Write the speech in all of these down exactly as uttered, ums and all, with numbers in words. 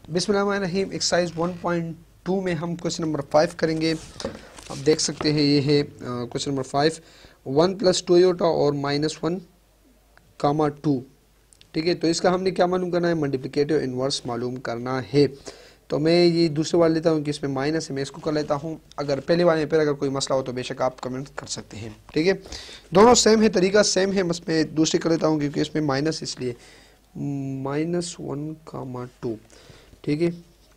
बिस्मिल्लाहिर्रहमानिर्रहीम। Exercise one point two में हम क्वेश्चन नंबर फाइव करेंगे। आप देख सकते हैं ये है question number five, one plus two iota और माइनस वन कामा टू। ठीक है, तो इसका हमने क्या मालूम करना है, मल्टीप्लिकेटिव इनवर्स मालूम करना है। तो मैं ये दूसरे वाले लेता हूँ कि इसमें माइनस है, मैं इसको कर लेता हूँ। अगर पहले वाले पर अगर कोई मसला हो तो बेशक आप कमेंट कर सकते हैं। ठीक है, दोनों सेम है, तरीका सेम है, बस मैं दूसरी कर लेता हूँ क्योंकि इसमें माइनस, इसलिए माइनस वन कामा टू। ठीक है,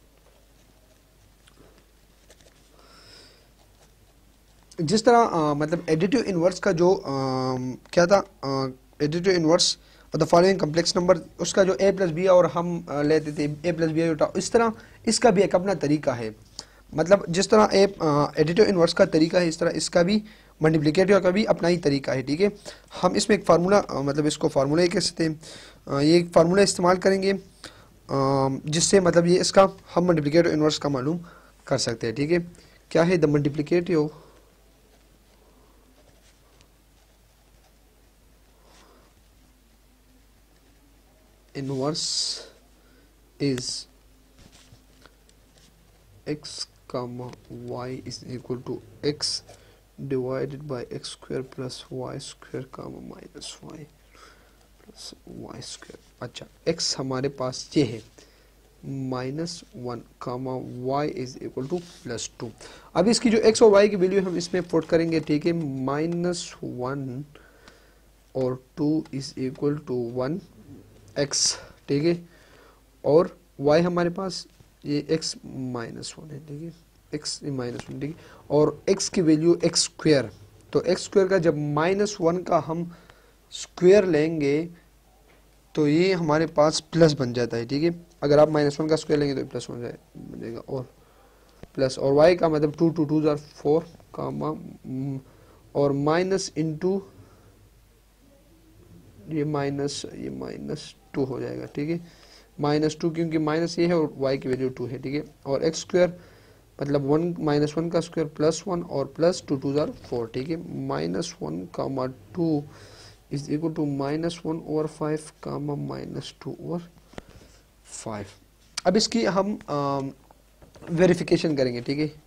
जिस तरह आ, मतलब एडिटिव इनवर्स का जो आ, क्या था, एडिटिव इनवर्स और द फॉलोइंग कम्प्लेक्स नंबर, उसका जो ए प्लस बी और हम आ, लेते थे ए प्लस बी होता, इस तरह इसका भी एक अपना तरीका है। मतलब जिस तरह ए एडिटिव इनवर्स का तरीका है, इस तरह इसका भी मल्टीप्लिकेटिव का भी अपना ही तरीका है। ठीक है, हम इसमें एक फार्मूला, मतलब इसको फार्मूला ही कह सकते हैं, ये एक फार्मूला इस्तेमाल करेंगे जिससे मतलब ये इसका हम मल्टीप्लिकेटिव इनवर्स का मालूम कर सकते हैं। ठीक है, क्या है, the multiplicative inverse is x comma y is equal to x divided by x square plus y square comma minus y plus y square। अच्छा, x हमारे पास ये है minus one comma y is equal to plus two. अब इसकी जो x और y की वैल्यू हम इसमें पुट करेंगे। ठीक है, माइनस वन और two is equal to one x। ठीक है, और y हमारे पास ये x माइनस वन है। ठीक है, x माइनस वन। ठीक है, और x की वैल्यू x स्क्वेयर, तो x स्क्वेयर का जब माइनस वन का हम स्क्वेयर लेंगे तो ये हमारे पास प्लस बन जाता है। ठीक है, अगर आप माइनस वन का स्क्वेयर लेंगे तो प्लस वन बन जाएगा, और प्लस और y का मतलब टू टू टू जार फोर कामा और माइनस इंटू ये माइनस ये माइनस टू हो जाएगा। ठीक है, माइनस टू क्योंकि माइनस ये है और y की वैल्यू टू है। ठीक है, और x स्क्वायर मतलब वन माइनस वन का स्क्वायर प्लस वन और प्लस टू टू जार फोर। ठीक है, minus one comma two is equal to minus one over five comma minus two over five. अब इसकी हम वेरिफिकेशन करेंगे। ठीक है,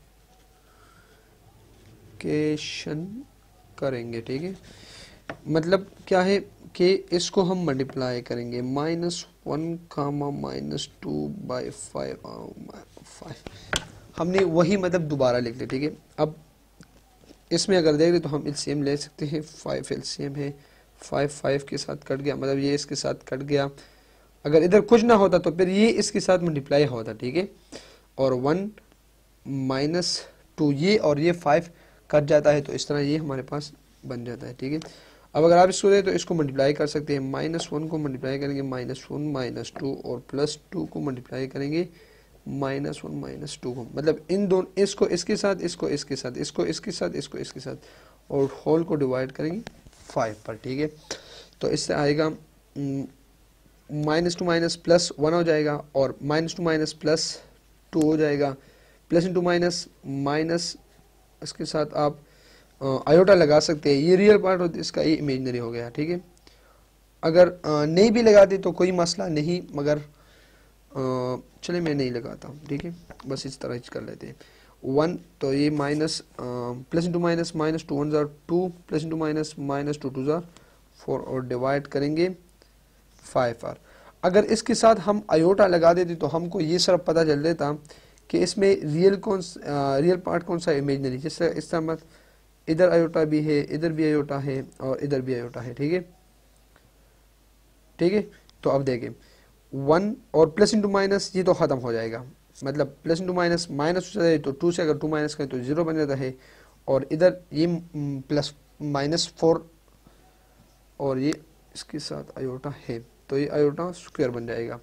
केशन करेंगे। ठीक है, मतलब क्या है कि इसको हम मल्टीप्लाई करेंगे, minus one comma minus two by five five हमने वही मतलब दोबारा लिख लिया। ठीक है, अब इसमें अगर देख रहे तो हम एलसीएम ले सकते हैं। फाइव एलसीएम है, फाइव फाइव के साथ कट गया, मतलब ये इसके साथ कट गया। अगर इधर कुछ ना होता तो फिर ये इसके साथ मल्टीप्लाई होता। ठीक है, और वन माइनस टू ये और ये फाइव कट जाता है, तो इस तरह ये हमारे पास बन जाता है। ठीक है, अब अगर आप इसको दें तो इसको मल्टीप्लाई कर सकते हैं। माइनस वन को मल्टीप्लाई करेंगे माइनस वन माइनस टू, और प्लस टू को मल्टीप्लाई करेंगे माइनस वन माइनस टू को, मतलब इन दोनों, इसको इसके साथ, इसको इसके साथ, इसको इसके साथ, इसको इसके साथ, और होल को डिवाइड करेंगे फाइव पर। ठीक है, तो इससे आएगा minus two minus plus one हो जाएगा, और minus two minus plus two हो जाएगा, प्लस इंटू माइनस माइनस, इसके साथ आप आयोटा लगा सकते हैं। ये रियल पार्ट होता है इसका, ये इमेजिनरी हो गया। ठीक है, अगर आ, नहीं भी लगाते तो कोई मसला नहीं, मगर चले मैं नहीं लगाता हूँ। ठीक है, बस इस तरह कर लेते हैं। वन तो ये minus plus into minus minus two one जार टू, plus into minus minus two two जार फोर, और डिवाइड करेंगे फाइव आर। अगर इसके साथ हम आयोटा लगा देते तो हमको ये सिर्फ पता चल देता कि इसमें रियल कौन रियल पार्ट कौन सा, इमेजिनरी। जैसे इस तरह मत इधर आयोटा भी है, इधर भी आयोटा है, और इधर भी आयोटा है। ठीक है, ठीक है, तो अब देखें वन और प्लस इंटू माइनस ये तो ख़त्म हो जाएगा, मतलब प्लस इंटू माइनस माइनस हो जाए तो टू से अगर टू माइनस करें तो ज़ीरो बन जाता है, और इधर ये प्लस माइनस फोर और ये इसके साथ आयोटा है, तो ये आयोटा स्क्वायर बन जाएगा।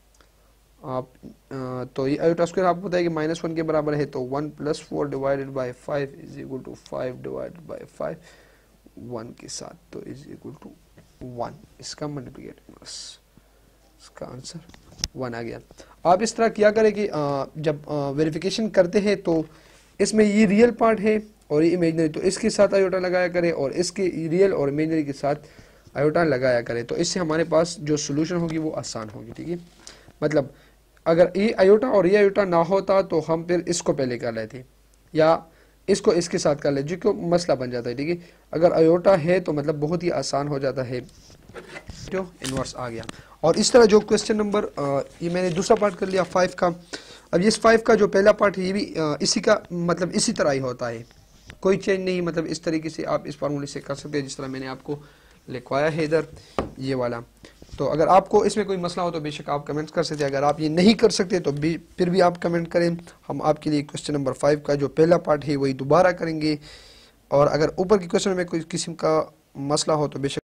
आप आ, तो ये आयोटा स्क्वायर आपको पता है कि माइनस वन के बराबर है, तो one plus four divided by five is equal to five divided by five one के साथ, तो इज इक्वल टू वन। इसका मल्टीप्लिकेटिव इनवर्स, इसका आंसर वन आ गया। आप इस तरह किया करें कि आ, जब वेरिफिकेशन करते हैं तो इसमें ये रियल पार्ट है और ये इमेजिनरी, तो इसके साथ आयोटा लगाया करें, और इसके रियल और इमेजिनरी के साथ आयोटा लगाया करें, तो इससे हमारे पास जो सोल्यूशन होगी वो आसान होगी। ठीक है, मतलब अगर ए आयोटा और ए आयोटा ना होता तो हम फिर इसको पहले कर लेते या इसको इसके साथ कर ले, जो कि मसला बन जाता है, ठीक है। अगर आयोटा है तो मतलब बहुत ही आसान हो जाता है, जो इन्वर्स आ गया। और इस तरह जो क्वेश्चन नंबर ये मैंने दूसरा पार्ट कर लिया फाइव का। अब इस फाइव का जो पहला पार्ट है ये भी आ, इसी का मतलब इसी तरह ही होता है, कोई चेंज नहीं, मतलब इस तरीके से आप इस फार्मूले से कर सकते हैं जिस तरह मैंने आपको लिखवाया है इधर ये वाला। तो अगर आपको इसमें कोई मसला हो तो बेशक आप कमेंट्स कर सकते हैं, अगर आप ये नहीं कर सकते तो भी फिर भी आप कमेंट करें, हम आपके लिए क्वेश्चन नंबर फाइव का जो पहला पार्ट है वही दोबारा करेंगे। और अगर ऊपर के क्वेश्चन में कोई किस्म का मसला हो तो बेशक